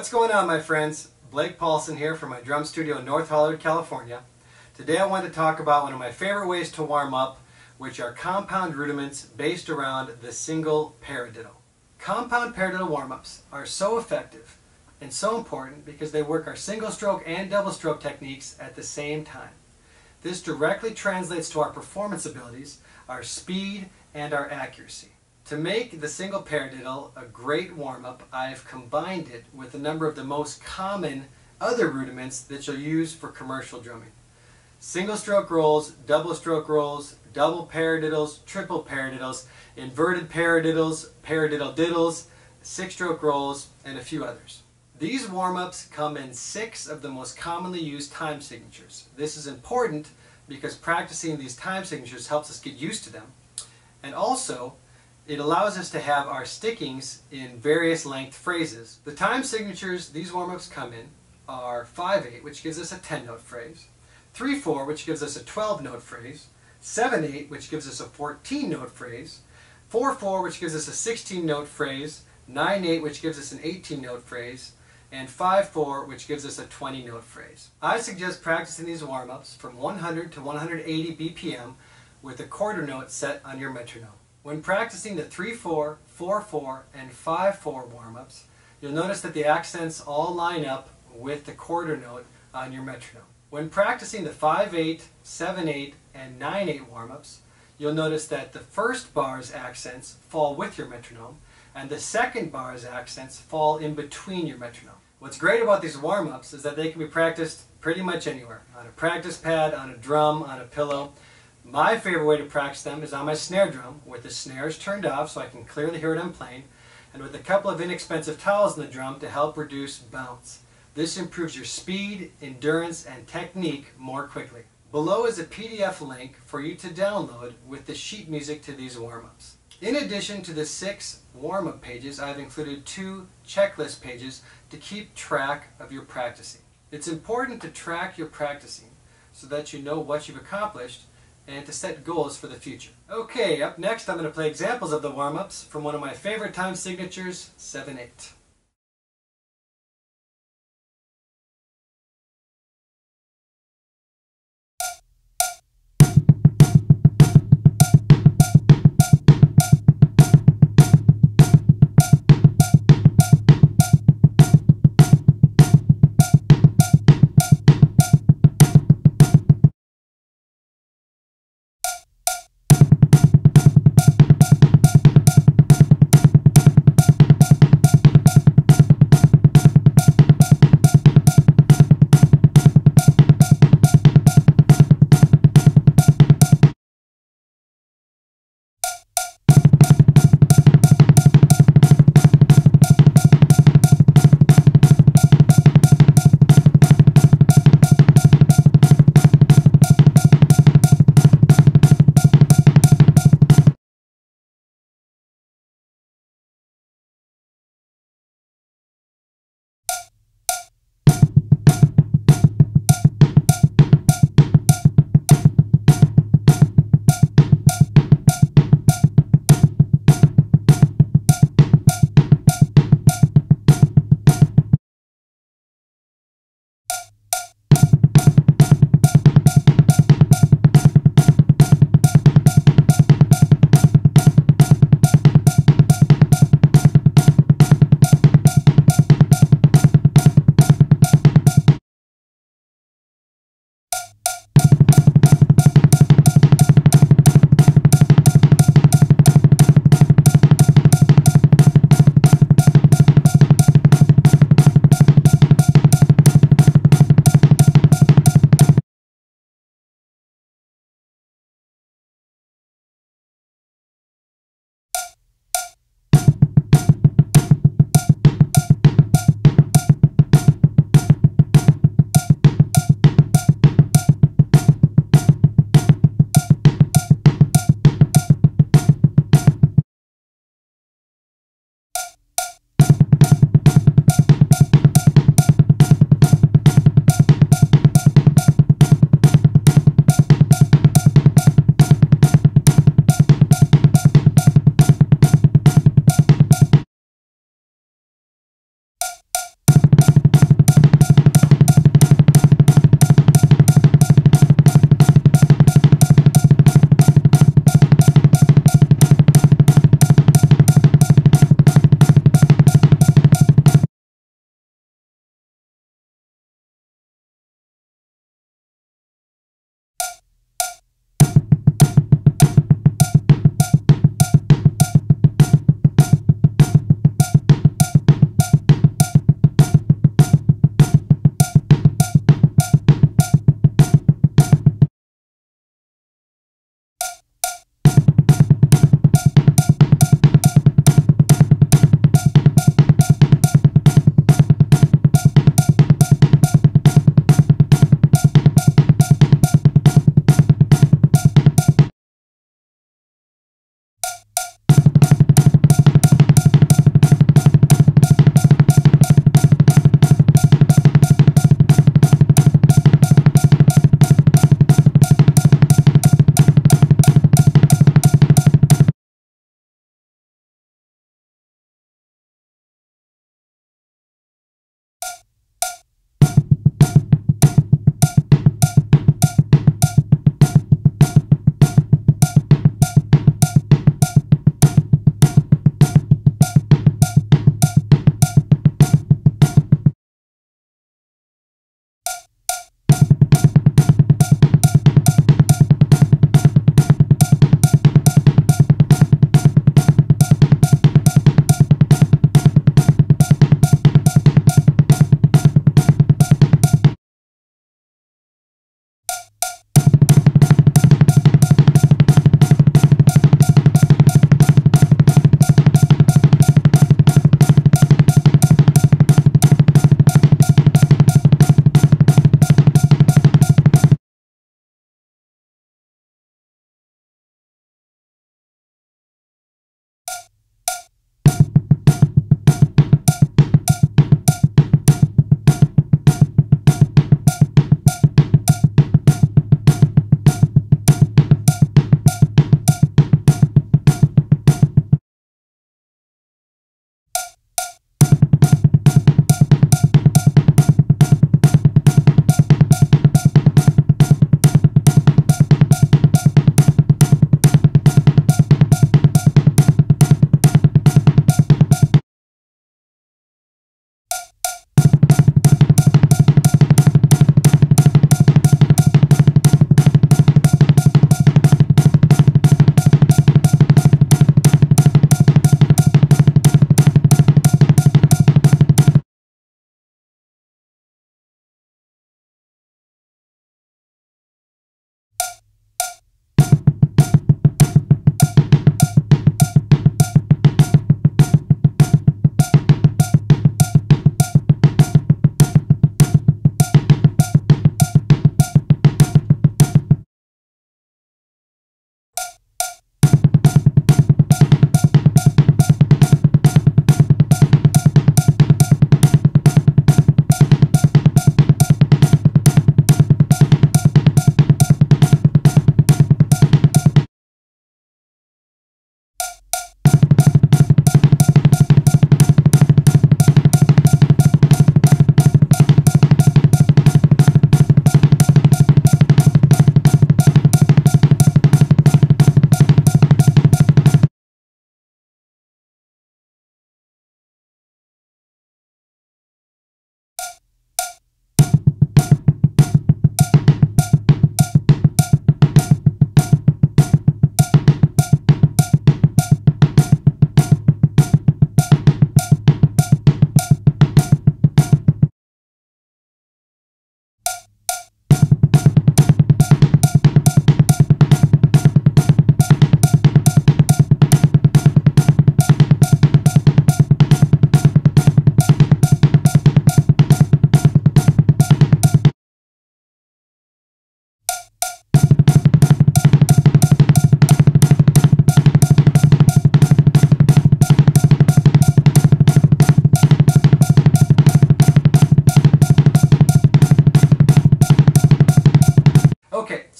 What's going on, my friends? Blake Paulson here from my drum studio in North Hollywood, California. Today I want to talk about one of my favorite ways to warm up, which are compound rudiments based around the single paradiddle. Compound paradiddle warm-ups are so effective and so important because they work our single stroke and double stroke techniques at the same time. This directly translates to our performance abilities, our speed, and our accuracy. To make the single paradiddle a great warm-up, I've combined it with a number of the most common other rudiments that you'll use for commercial drumming. Single stroke rolls, double stroke rolls, double paradiddles, triple paradiddles, inverted paradiddles, paradiddle diddles, six-stroke rolls, and a few others. These warm-ups come in 6 of the most commonly used time signatures. This is important because practicing these time signatures helps us get used to them, and also it allows us to have our stickings in various length phrases. The time signatures these warm-ups come in are 5/8, which gives us a 10-note phrase, 3/4, which gives us a 12-note phrase, 7/8, which gives us a 14-note phrase, 4/4, which gives us a 16-note phrase, 9/8, which gives us an 18-note phrase, and 5/4, which gives us a 20-note phrase. I suggest practicing these warm-ups from 100 to 180 BPM with a quarter note set on your metronome. When practicing the 3/4, 4/4, and 5/4 warm-ups, you'll notice that the accents all line up with the quarter note on your metronome. When practicing the 5/8, 7/8, and 9/8 warm-ups, you'll notice that the first bar's accents fall with your metronome, and the second bar's accents fall in between your metronome. What's great about these warm-ups is that they can be practiced pretty much anywhere. On a practice pad, on a drum, on a pillow. My favorite way to practice them is on my snare drum, with the snares turned off so I can clearly hear what I'm playing, and with a couple of inexpensive towels in the drum to help reduce bounce. This improves your speed, endurance, and technique more quickly. Below is a PDF link for you to download with the sheet music to these warm-ups. In addition to the 6 warm-up pages, I've included 2 checklist pages to keep track of your practicing. It's important to track your practicing so that you know what you've accomplished and to set goals for the future. Okay, up next I'm going to play examples of the warm-ups from one of my favorite time signatures, 7/8.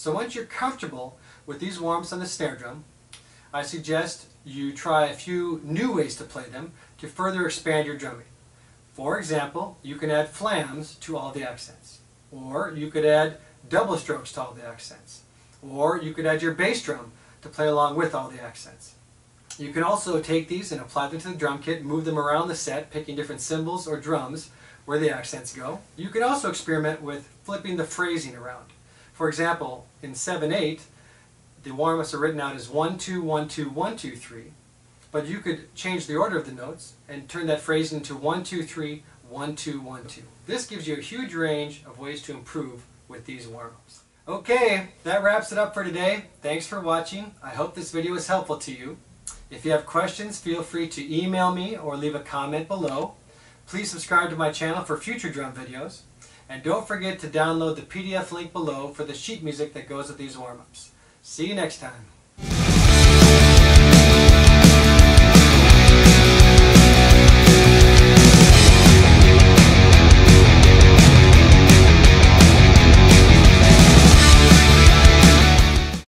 So once you're comfortable with these warm-ups on the snare drum, I suggest you try a few new ways to play them to further expand your drumming. For example, you can add flams to all the accents, or you could add double strokes to all the accents, or you could add your bass drum to play along with all the accents. You can also take these and apply them to the drum kit, move them around the set, picking different cymbals or drums where the accents go. You can also experiment with flipping the phrasing around. For example, in 7/8, the warm-ups are written out as 1, 2, 1, 2, 1, 2, 3, but you could change the order of the notes and turn that phrase into 1, 2, 3, 1, 2, 1, 2. This gives you a huge range of ways to improve with these warm-ups. Okay, that wraps it up for today. Thanks for watching. I hope this video was helpful to you. If you have questions, feel free to email me or leave a comment below. Please subscribe to my channel for future drum videos. And don't forget to download the PDF link below for the sheet music that goes with these warm-ups. See you next time.